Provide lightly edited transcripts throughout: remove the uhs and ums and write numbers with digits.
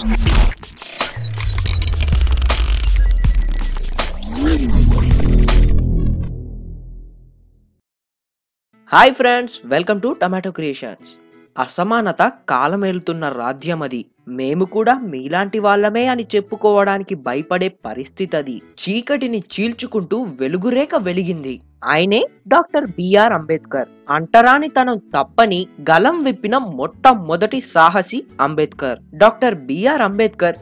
Hi friends, welcome to tomato creations. అసమానత కాలమేలుతున్న రాజ్యమది. మేము కూడా మీలాంటి వాళ్ళమే అని చెప్పుకోవడానికి భయపడే పరిస్థితి అది. చీకటిని చీల్చుకుంటూ వెలుగురేఖ వెలిగింది. ఆయనే డాక్టర్ బిఆర్ అంబేద్కర్. అంటరానితనం తప్పని గలం విప్పిన మొట్టమొదటి సాహసి Ambedkar. Doctor BR Ambedkar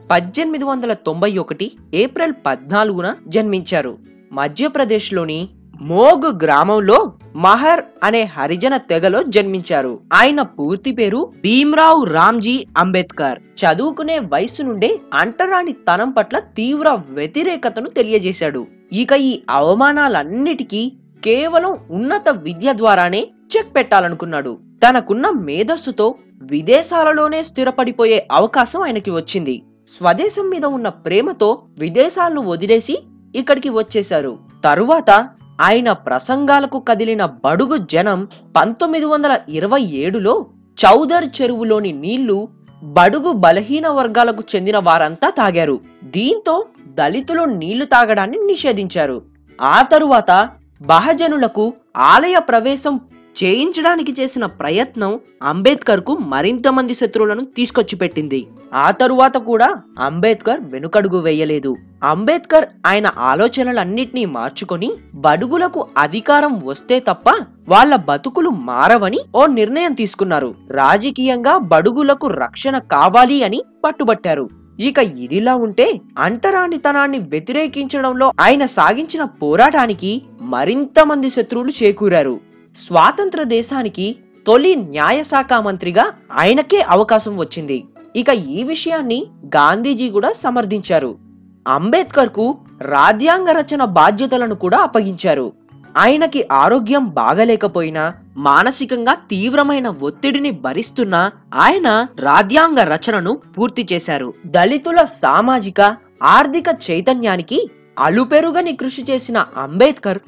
1891 April 14న జన్మించారు. మధ్యప్రదేశ్లోని మోగ్ గ్రామంలో మహర్ అనే హరిజన తెగలో జన్మించారు. ఆయన పూర్తి పేరు భీమ్రావ్ రామ్జీ అంబేద్కర్. చదువుకునే వయసు నుండే అంటరాని తనం పట్ల తీవ్ర వ్యతిరేకతను తెలియజేశాడు. ఇక ఈ అవమానాలన్నిటికీ కేవలం ఉన్నత విద్య ద్వారానే చెక్ పెట్టాలనుకున్నాడు. తనకున్న మేధస్సుతో విదేశాలలోనే స్థిరపడిపోయే అవకాశం ఆయనకి వచ్చింది. స్వదేశం మీద ఉన్న ప్రేమతో విదేశాలను వదిలేసి ఇక్కడికి వచ్చేశారు. తరువాత ఆయన ప్రసంగాలకు కదిలిన బడుగు జనం 1927లో చౌదర్ చెరువులోని నీళ్లు బడుగు బలహీన వర్గాలకు చెందిన వారంతా తాగారు. దీంతో దళితులు నీళ్లు తాగడాన్ని నిషేధించారు. ఆ తరువాత బహజనులకు ఆలయ ప్రవేశం చేయించడానికి చేసిన ప్రయత్నం అంబేద్కర్ కు మరింత మంది శత్రువులను తీసుకొచ్చి పెట్టింది. ఆ తరువాత కూడా అంబేద్కర్ వెనుకడుగు వేయలేదు. అంబేద్కర్ ఆయన ఆలోచనలన్నిటినీ మార్చుకొని బడుగులకు అధికారం వస్తే తప్ప వాళ్ళ బతుకులు మారవని ఓ నిర్ణయం తీసుకున్నారు. రాజకీయంగా బడుగులకు రక్షణ కావాలి అని పట్టుబట్టారు. ఇక ఇదిలా ఉంటే అంటరానితనాన్ని వ్యతిరేకించడంలో ఆయన సాగించిన పోరాటానికి మరింత మంది శత్రువులు చేకూరారు. స్వాతంత్ర దేశానికి తొలి న్యాయశాఖ మంత్రిగా ఆయనకే అవకాశం వచ్చింది. ఇక ఈ విషయాన్ని గాంధీజీ కూడా సమర్థించారు. అంబేద్కర్ కు రాజ్యాంగ రచన బాధ్యతలను కూడా అప్పగించారు. ఆయనకి ఆరోగ్యం బాగలేకపోయినా, మానసికంగా తీవ్రమైన ఒత్తిడిని భరిస్తున్నా ఆయన రాజ్యాంగ రచనను పూర్తి చేశారు. దళితుల సామాజిక ఆర్థిక చైతన్యానికి అలుపెరుగని కృషి చేసిన అంబేద్కర్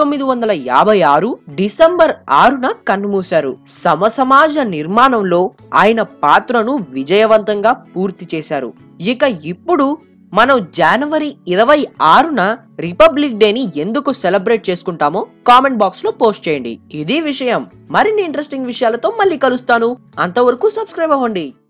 1956 డిసెంబర్ 6న కన్నుమూశారు. సమసమాజ నిర్మాణంలో ఆయన పాత్రను విజయవంతంగా పూర్తి చేశారు. ఇక ఇప్పుడు మనం జనవరి 26న రిపబ్లిక్ డేని ఎందుకు సెలబ్రేట్ చేసుకుంటామో కామెంట్ బాక్స్ లో పోస్ట్ చేయండి. ఇది విషయం. మరిన్ని ఇంట్రెస్టింగ్ విషయాలతో మళ్ళీ కలుస్తాను. అంతవరకు సబ్స్క్రైబ్ అవ్వండి.